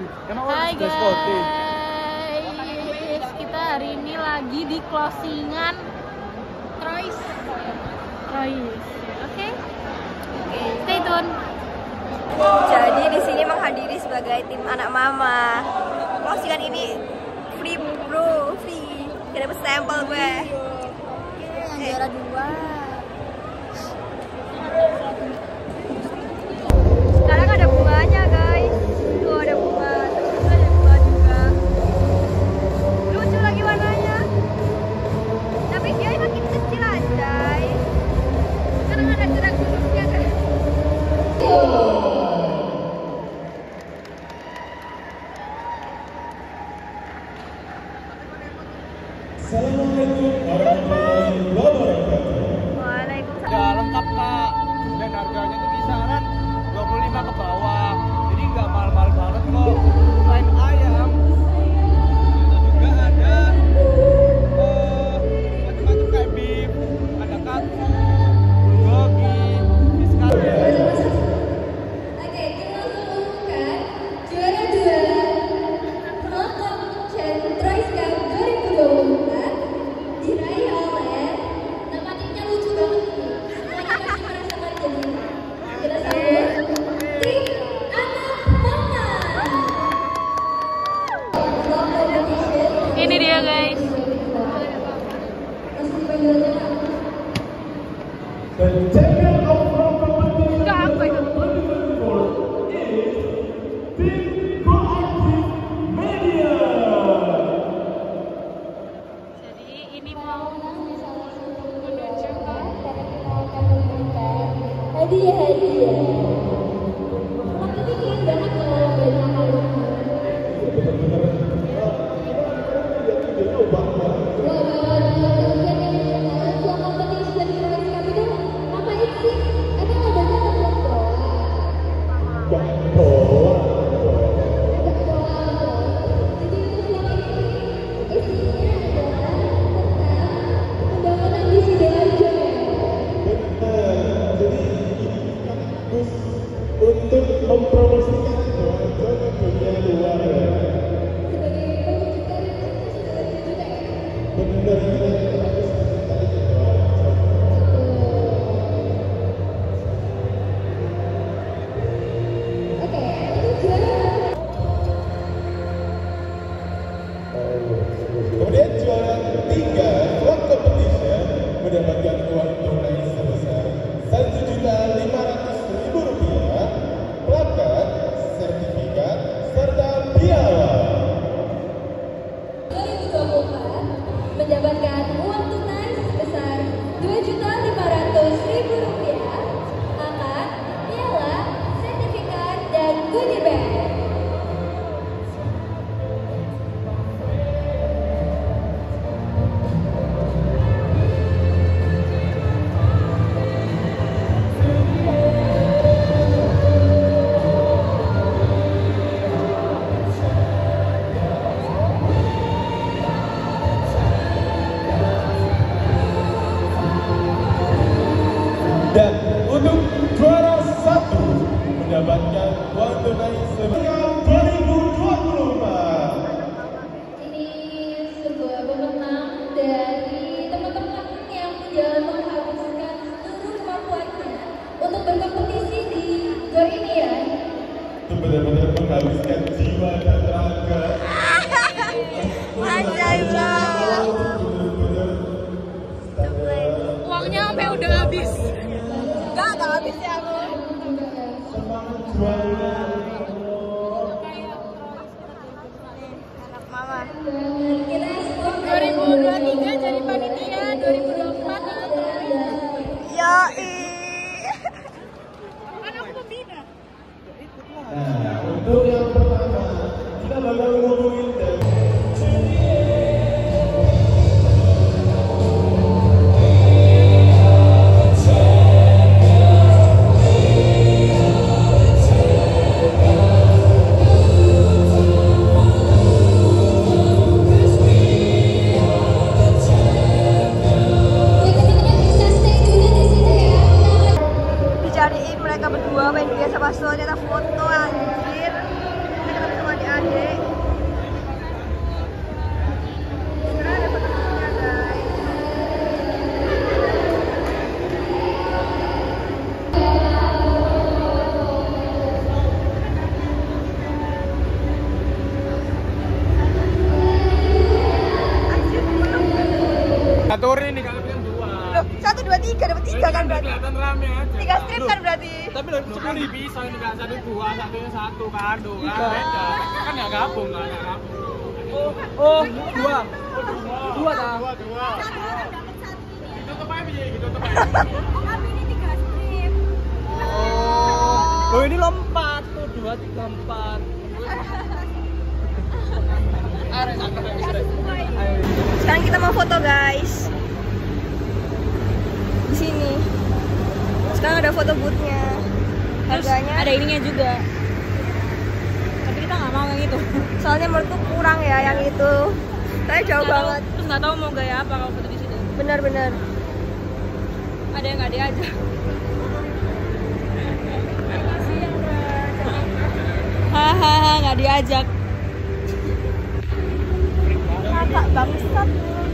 Hai guys, kita hari ini lagi di closingan troist. Oke, stay tune. Jadi di sini menghadiri sebagai tim anak mama. Closingan ini free bro, free. Kita dapat sampel gue. Yang juara 2. Sekarang ada bunganya guys. Tuh ada bunga, terus itu ada bunga juga. Lucu lagi warnanya. Tapi dia makin kecil aja. Sekarang ada gerak duduknya guys. Assalamualaikum warahmatullahi wabarakatuh. Waalaikumsalam. Udah lengkap kak, dan harganya tuh kisaran 25 ke bawah, jadi nggak mahal-mahal banget kok. Selain ayam, itu juga ada macam-macam kayak beef, ada katsu, bulgogi, fiskal. Oke, kita mengumumkan juara 2 penonton Troist Cup 2024 diraih oleh nama timnya lucu banget nih. Semuanya pasti merasakan jadi. Kita sambut tim anak mama. Ini dia guys. Masih panggilannya Kak. The champion of World Competition Enggak, apa itu? 2024 is Tim Proaktif Media. Jadi ini mau Hadiah. Tapi keren banget kalau banyak hadiah. Untuk mempromosikan juara dunia luar ya. Benar Kemudian juara 3 World Competition mendapatkan uang tunai sebesar Rp1.500.000, plakat, sertifikat, serta piala. 2024 mendapatkan uang tunai sebesar Rp2.500.000, plakat, piala, sertifikat, dan goodie bag. Dan untuk juara 1 mendapatkan uang tunai sebesar 2024. Ini sebuah pemenang dari teman-teman yang menjalan menghabiskan seluruh kemampuannya untuk berkompetisi di gor ini ya. Itu benar-benar menghabiskan jiwa dan raga. Ajaib loh. uangnya sampai udah habis. Enggak habis ya aku. Semangat juara. Anak mama. 2023 jadi panitia, 2024 ikut troist. Yoi. Kan aku pembina. Nah, untuk yang pertama kita bakal ngomongin Dicariin mereka berdua main biasa pas ternyata foto anjir. Kita ketemu sama teori nih kalau kan 2. Loh, 1, 2, 3 dapat 3 kan berarti. Kelihatan rame aja. 3 strip kan berarti. Tapi lo sekali bisa ini kan 1 2 satunya 1 kan 2 kan beda. Kan enggak gabung kan enggak gabung. Oh, 2. 2 dah. 2. Ditutup aja biji, ditutup aja. Tapi ini 3 strip. Oh, ini lompat tuh 2 3 4. Sekarang kita mau foto guys. Di sini. Sekarang ada foto boothnya. Harganya Ada ininya juga. Tapi kita nggak mau yang itu. soalnya menurutku kurang ya yang itu. Saya jauh banget. Terus nggak tahu mau gaya apa kalau foto di situ. Bener-bener. Ada yang nggak diajak. Hahaha, nggak diajak. Kakak bangsat.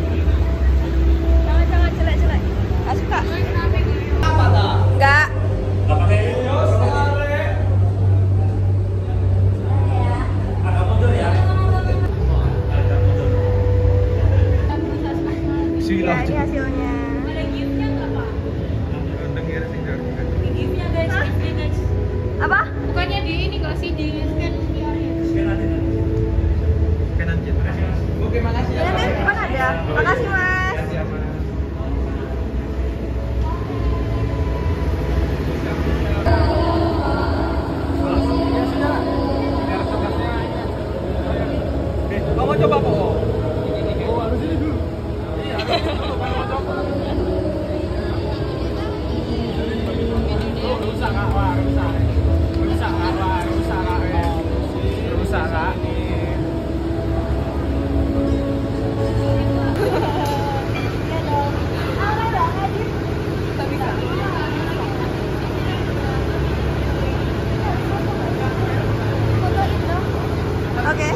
Jangan jelek-jelek. Gak suka. Enggak. Ya, ini hasilnya. Ada giftnya nggak Pak? Di giftnya guys, giftnya guys. Apa? Bukannya di ini nggak sih di scan QR-nya? Oke, makasih ya. Iya nih, depan ada. Makasih mas. Kamu coba kok. Oh, harus ini dulu. Iya, kamu coba. Rusak Kak, wah rusak. Rusak Kak, wah rusak Kak. Rusak Kak. Oke.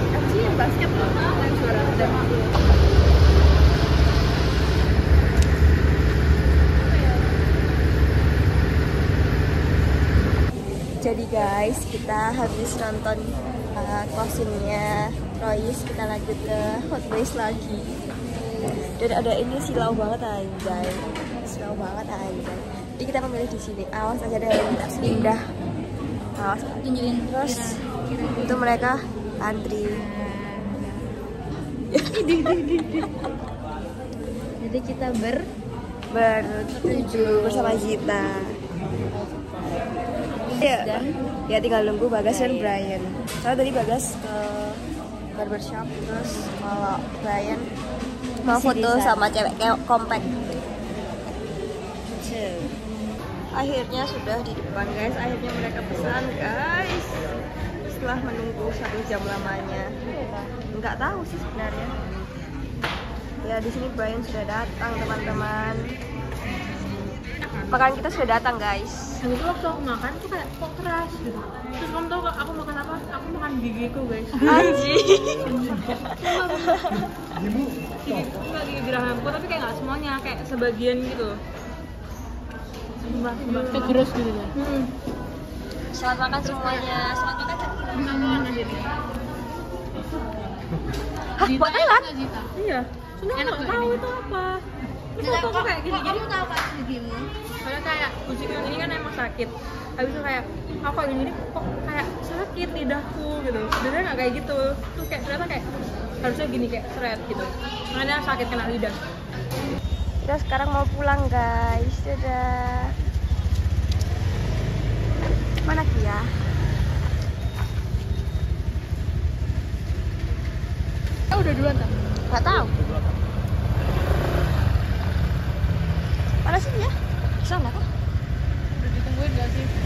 Jadi guys, kita habis nonton closingnya Troist, kita lanjut ke Hot Wheels lagi. Dan ada ini silau banget anjay, silau banget anjay. Jadi kita memilih di sini. Awas aja ada yang lintas indah. Awas. Tunjukin Terus itu mereka antri. Jadi kita bertujuh bersama Zita. Ya tinggal nunggu Bagas dan Brian. Soalnya tadi Bagas ke barbershop, terus kalau Brian mau foto sama cewek kayak compact. Akhirnya sudah di depan guys. Akhirnya mereka pesan guys. Setelah menunggu 1 jam lamanya. Nggak tahu sih sebenarnya. Ya di sini Brian sudah datang teman-teman. Makanan kita sudah datang guys. Nah, itu waktu aku makan tuh kayak kok keras gitu. Terus kamu tau gak aku makan apa? Aku makan gigiku guys. Anjing. Enggak gigi gerahamku, tapi kayak nggak semuanya, kayak sebagian gitu. Kegeres gitu kan. Selamat makan semuanya. Selamat makan. Makan aja nih. Hah, buat Thailand? Iya. Sudah nggak tahu itu apa. Terus aku kayak gini. Kamu tahu kan gigimu? Soalnya kayak kucing yang ini kan emang sakit. Habis itu kayak aku kayak gini kok kayak sakit lidahku gitu. Sebenarnya nggak kayak gitu. Tuh kayak ternyata kayak harusnya gini kayak seret gitu. Makanya sakit kena lidah. Kita sekarang mau pulang guys. Dadah. Mana Kia? Udah duluan kan? Gak tahu. Mana sih dia? Sana kan? Udah ditungguin gak sih?